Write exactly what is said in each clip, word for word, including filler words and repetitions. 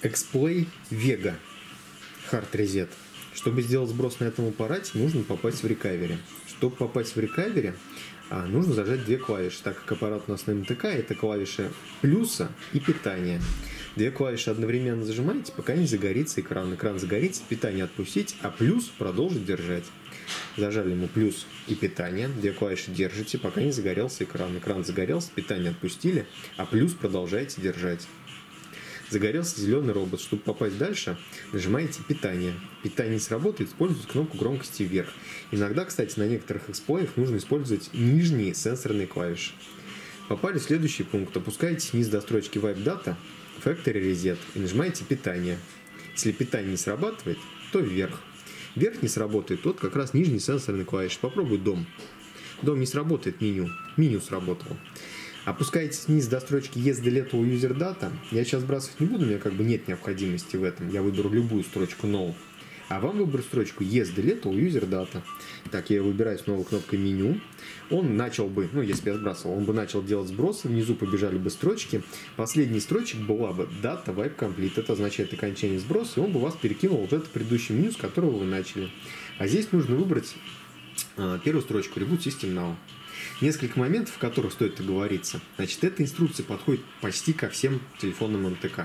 X-Play Vega Hard Reset. Чтобы сделать сброс на этом аппарате, нужно попасть в рекавери. Чтобы попасть в рекавери, нужно зажать две клавиши, так как аппарат у нас на эм тэ ка, это клавиши плюса и питания. Две клавиши одновременно зажимаете, пока не загорится экран. Экран загорится, питание отпустить, а плюс продолжить держать. Зажали ему плюс и питание, две клавиши держите, пока не загорелся экран. Экран загорелся, питание отпустили, а плюс продолжаете держать. Загорелся зеленый робот. Чтобы попасть дальше, нажимаете питание. Питание не сработает, используйте кнопку громкости вверх. Иногда, кстати, на некоторых эксплоях нужно использовать нижние сенсорные клавиши. Попали в следующий пункт. Опускаетесь вниз до строчки Wipe Data, Factory Reset и нажимаете питание. Если питание не срабатывает, то вверх. Вверх не сработает, тот как раз нижний сенсорный клавиш. Попробуй дом. Дом не сработает, меню. Меню сработало. Опускаетесь вниз до строчки Yes Delete All User Data. Я сейчас сбрасывать не буду, у меня как бы нет необходимости в этом. Я выберу любую строчку No. А вам выберу строчку Yes Delete All User Data. Так, я выбираю снова кнопкой меню. Он начал бы, ну если я сбрасывал, он бы начал делать сбросы. Внизу побежали бы строчки. Последняя строчка была бы Data Wipe Complete. Это означает окончание сброса. И он бы вас перекинул вот это предыдущее меню, с которого вы начали. А здесь нужно выбрать а, первую строчку Reboot System Now. Несколько моментов, о которых стоит оговориться. Значит, эта инструкция подходит почти ко всем телефонам эм тэ ка.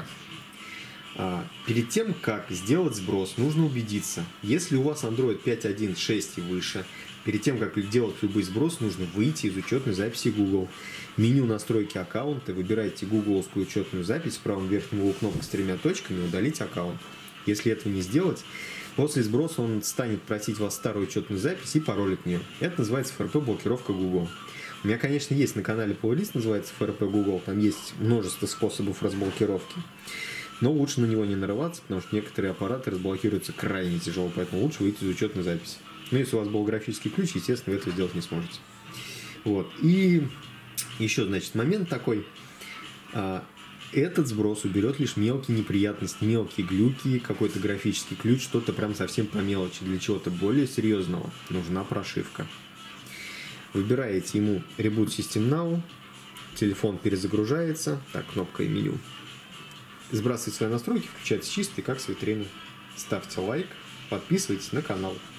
Перед тем, как сделать сброс, нужно убедиться, если у вас Android пять точка один точка шесть и выше, перед тем, как делать любой сброс, нужно выйти из учетной записи Google. Меню настройки аккаунта, выбирайте гугловскую учетную запись, в правом верхнем углу кнопка с тремя точками, удалить аккаунт. Если этого не сделать, после сброса он станет просить вас старую учетную запись и пароль от нее. Это называется эф эр пэ-блокировка Google. У меня, конечно, есть на канале плейлист, называется эф эр пэ Google, там есть множество способов разблокировки. Но лучше на него не нарываться, потому что некоторые аппараты разблокируются крайне тяжело, поэтому лучше выйти из учетной записи. Но если у вас был графический ключ, естественно, вы этого сделать не сможете. Вот. И еще, значит, момент такой. Этот сброс уберет лишь мелкие неприятности, мелкие глюки, какой-то графический ключ, что-то прям совсем по мелочи. Для чего-то более серьезного нужна прошивка. Выбираете ему Reboot System Now, телефон перезагружается, так, кнопка и меню. Сбрасывайте свои настройки, включайте чистый, как с витрины. Ставьте лайк, подписывайтесь на канал.